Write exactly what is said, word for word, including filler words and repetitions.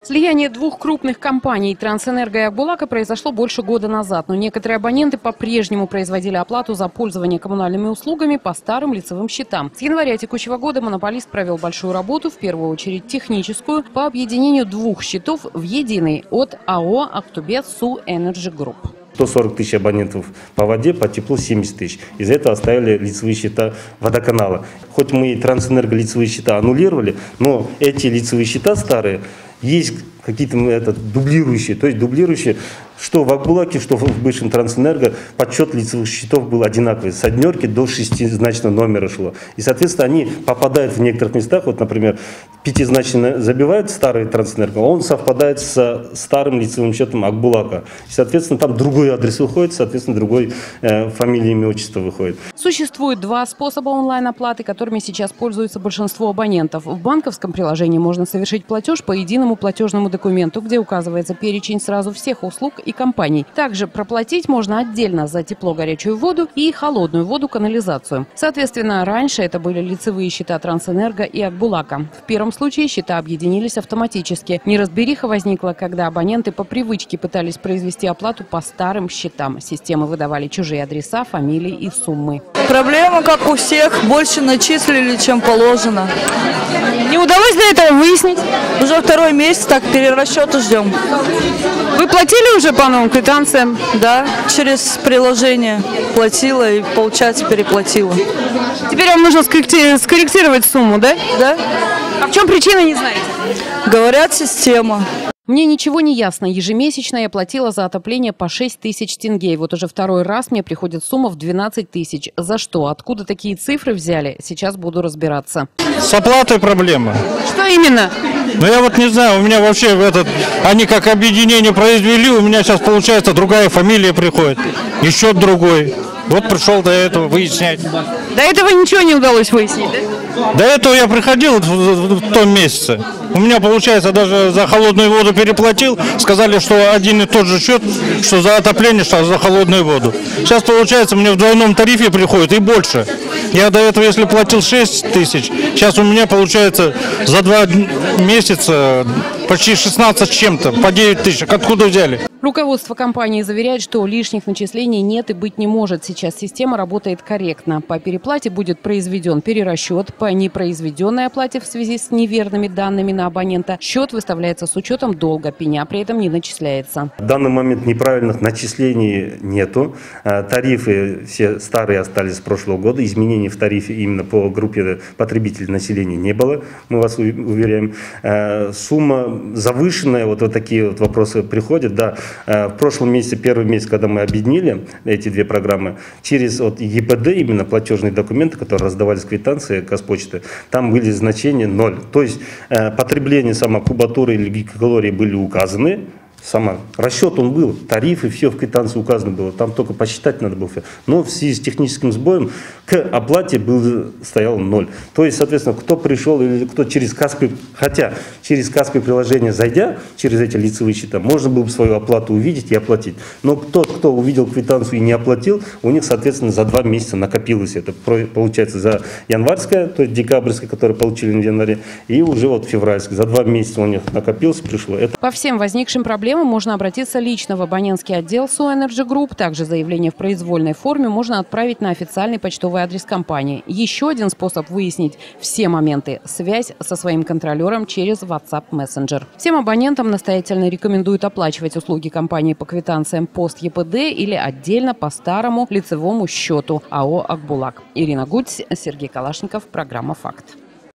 Слияние двух крупных компаний «Трансэнерго» и «Акбулака» произошло больше года назад, но некоторые абоненты по-прежнему производили оплату за пользование коммунальными услугами по старым лицевым счетам. С января текущего года монополист провел большую работу, в первую очередь техническую, по объединению двух счетов в единый от АО «Актубет Су Энерджи Групп». сто сорок тысяч абонентов по воде, по теплу семьдесят тысяч. Из-за этого оставили лицевые счета водоканала. Хоть мы и Трансэнерго лицевые счета аннулировали, но эти лицевые счета старые, есть какие-то это, дублирующие, то есть дублирующие, что в Акбулаке, что в бывшем Трансэнерго подсчет лицевых счетов был одинаковый, с однерки до шестизначного номера шло. И, соответственно, они попадают в некоторых местах, вот, например, пятизначно забивают старый Трансэнерго, он совпадает со старым лицевым счетом Акбулака. И, соответственно, там другой адрес выходит, соответственно, другой э, фамилия, имя, отчество выходит. Существует два способа онлайн-оплаты, которыми сейчас пользуются большинство абонентов. В банковском приложении можно совершить платеж по единому платежному документу, где указывается перечень сразу всех услуг и компаний. Также проплатить можно отдельно за тепло, горячую воду и холодную воду, канализацию. Соответственно, раньше это были лицевые счета Трансэнерго и Акбулака. В первом случае счета объединились автоматически. Неразбериха возникла, когда абоненты по привычке пытались произвести оплату по старым счетам. Системы выдавали чужие адреса, фамилии и суммы. Проблема, как у всех, больше начислили, чем положено. Не удалось до этого выяснить? Уже второй месяц так перерасчеты ждем. Вы платили уже по новым квитанциям? Да, через приложение платила и, получается, переплатила. Теперь вам нужно скорректировать сумму, да? Да. А в чем причина, не знаете? Говорят, система. Мне ничего не ясно. Ежемесячно я платила за отопление по шесть тысяч тенге. Вот уже второй раз мне приходит сумма в двенадцать тысяч. За что? Откуда такие цифры взяли? Сейчас буду разбираться. С оплатой проблема. Что именно? Ну я вот не знаю, у меня вообще в этот, они как объединение произвели, у меня сейчас получается другая фамилия приходит, и счет другой. Вот пришел до этого выяснять. До этого ничего не удалось выяснить, да? До этого я приходил в, в, в том месяце. У меня, получается, даже за холодную воду переплатил. Сказали, что один и тот же счет, что за отопление, что за холодную воду. Сейчас, получается, мне в двойном тарифе приходит и больше. Я до этого, если платил шесть тысяч, сейчас у меня, получается, за два месяца почти шестнадцать с чем-то, по девять тысяч. Откуда взяли? Руководство компании заверяет, что лишних начислений нет и быть не может. Сейчас система работает корректно. По переплате будет произведен перерасчет. По непроизведенной оплате в связи с неверными данными на абонента счет выставляется с учетом долга. Пеня при этом не начисляется. В данный момент неправильных начислений нету. Тарифы все старые остались с прошлого года. Изменений в тарифе именно по группе потребителей населения не было. Мы вас уверяем. Сумма завышенная. Вот, вот такие вот вопросы приходят. Да. В прошлом месяце, первый месяц, когда мы объединили эти две программы, через вот, ЕПД, именно платежные документы, которые раздавались квитанции Казпочты, там были значения ноль. То есть э, потребление сама кубатуры или гигакалории были указаны, сама расчет он был, тарифы, все в квитанции указано было, там только посчитать надо было. Но в связи с техническим сбоем к оплате был, стоял ноль. То есть, соответственно, кто пришел или кто через Каспи, хотя через Каспи приложение зайдя, через эти лицевые счета, можно было бы свою оплату увидеть и оплатить. Но тот, кто увидел квитанцию и не оплатил, у них, соответственно, за два месяца накопилось это. Получается, за январское, то есть декабрьское, которое получили в январе, и уже вот февральское. За два месяца у них накопилось, пришло. Это... По всем возникшим проблемам можно обратиться лично в абонентский отдел Су Энерджи Групп. Также заявление в произвольной форме можно отправить на официальный почтовый адрес компании. Еще один способ выяснить все моменты – связь со своим контролером через WhatsApp Messenger. Всем абонентам настоятельно рекомендуют оплачивать услуги компании по квитанциям пост ЕПД или отдельно по старому лицевому счету АО «Акбулак». Ирина Гудь, Сергей Калашников, программа «Факт».